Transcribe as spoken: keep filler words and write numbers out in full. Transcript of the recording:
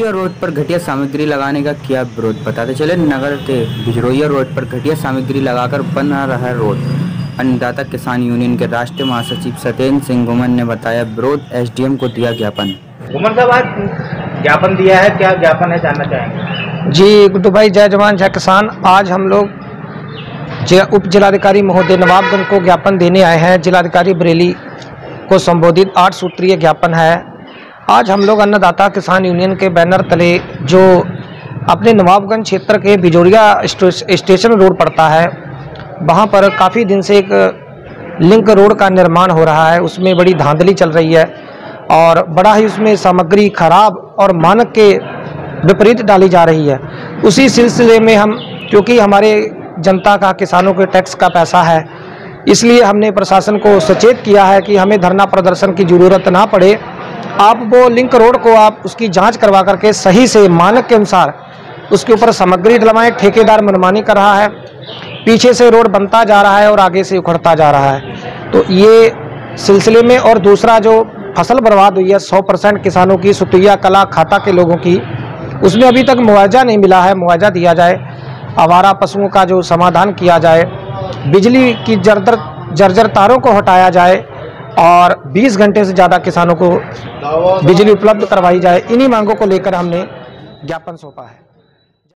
बिजरोइया road पर घटिया सामग्री लगाने का किया विरोध। बताते चले नगर के बिजरोइया रोड पर घटिया सामग्री लगाकर बना रहा रोड। अन्नदाता किसान यूनियन के राष्ट्रीय महासचिव सत्येंद्र सिंह घुमन ने बताया विरोध। एसडीएम को दिया ज्ञापन। घुमन साहब आज ज्ञापन दिया है, क्या ज्ञापन है जानना चाहेंगे? जी गुड्डू भाई, जय जवान जय किसान। आज हम लोग उप जिलाधिकारी महोदय नवाबगंज को ज्ञापन देने आए हैं। जिलाधिकारी बरेली को संबोधित आठ सूत्रीय ज्ञापन है। आज हम लोग अन्नदाता किसान यूनियन के बैनर तले जो अपने नवाबगंज क्षेत्र के बिजोरिया स्टेशन रोड पड़ता है, वहाँ पर काफ़ी दिन से एक लिंक रोड का निर्माण हो रहा है। उसमें बड़ी धांधली चल रही है और बड़ा ही उसमें सामग्री खराब और मानक के विपरीत डाली जा रही है। उसी सिलसिले में हम, क्योंकि हमारे जनता का, किसानों के टैक्स का पैसा है, इसलिए हमने प्रशासन को सचेत किया है कि हमें धरना प्रदर्शन की ज़रूरत ना पड़े। आप वो लिंक रोड को आप उसकी जांच करवा करके सही से मानक के अनुसार उसके ऊपर सामग्री डलवाएं। ठेकेदार मनमानी कर रहा है, पीछे से रोड बनता जा रहा है और आगे से उखड़ता जा रहा है। तो ये सिलसिले में, और दूसरा जो फसल बर्बाद हुई है सौ परसेंट किसानों की, सुतैया कला खाता के लोगों की, उसमें अभी तक मुआवजा नहीं मिला है। मुआवजा दिया जाए, आवारा पशुओं का जो समाधान किया जाए, बिजली की जर्जर जर्जर तारों को हटाया जाए और बीस घंटे से ज़्यादा किसानों को बिजली उपलब्ध करवाई जाए। इन्हीं मांगों को लेकर हमने ज्ञापन सौंपा है।